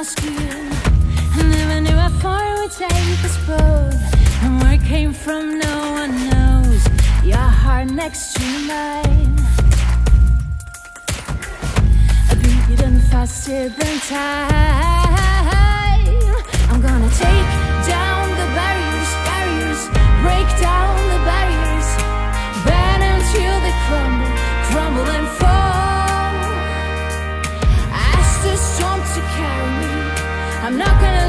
ask you. I never knew how far it would take us both, and where it came from no one knows. Your heart next to mine, beating faster than time. I'm gonna take down the barriers, break down the barriers, bend until they crumble and fall. Ask the storm to carry me, I'm not gonna